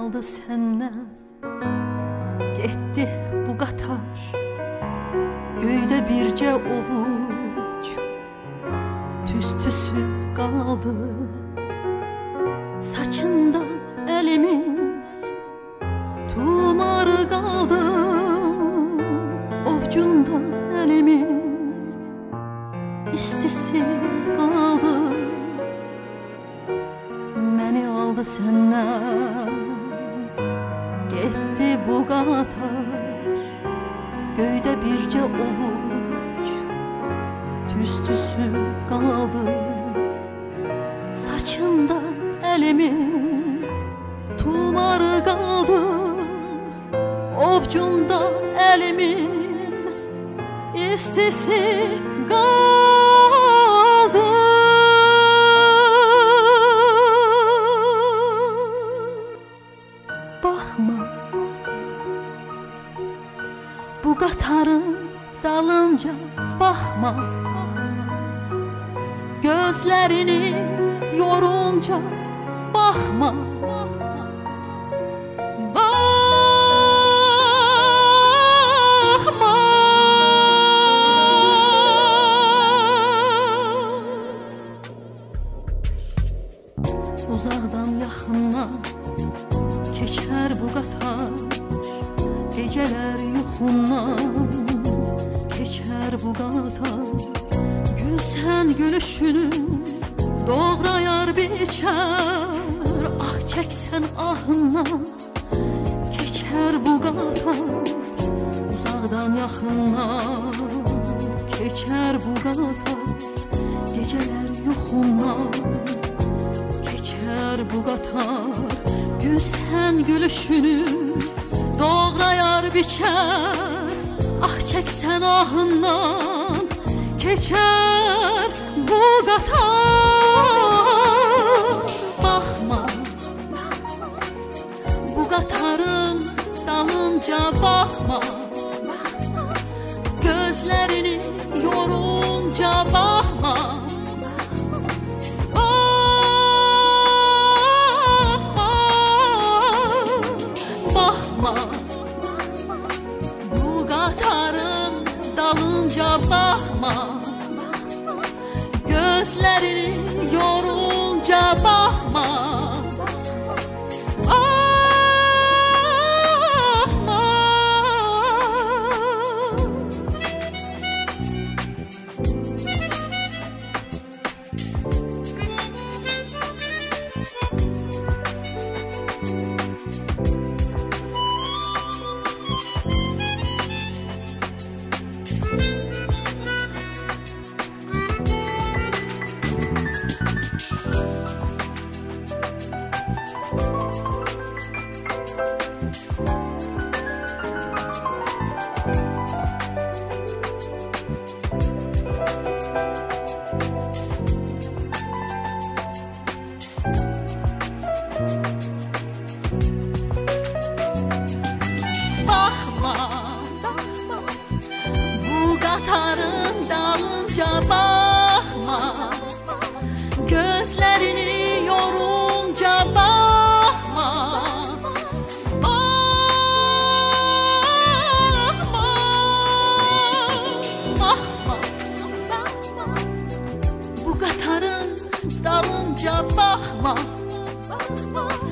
aldı səndən, getdi bu qatar. Göydə bircə ovuc tüstüsü qaldı. Saçında əlimin tumarı qaldı. Ovcunda əlimin istisi qaldı. Məni aldı səndən, getdi bu qatar. Göydə bircə ovuc tüstüsü qaldı. Saçında əlimin tumarı qaldı. Ovcunda əlimin istisi qaldı. Baxma, bu qatarın dalınca baxma. Gözlərini yorunca baxma. Baxma. Uzaqdan yaxından keçər bu qatar. Gecələr yuxundan keçər bu qatar. Gülsən gülüşünü doğrayar biçər. Ah çəksən ahından keçər bu qatar. Uzaqdan yaxından keçər bu qatar. Gecələr yuxundan keçər bu qatar. Gülsən gülüşünü doğrayar biçər. Ah çəksən ahından keçər bu qatar. Baxma, bu qatarın dalınca baxma. Gözlərini yorunca baxma. Baxma, bu qatarın dalınca baxma. Gözlərini yorunca baxma. Qatarın dalınca baxma. Gözlərini yorunca baxma. Baxma, baxma. Bu qatarın dalınca baxma.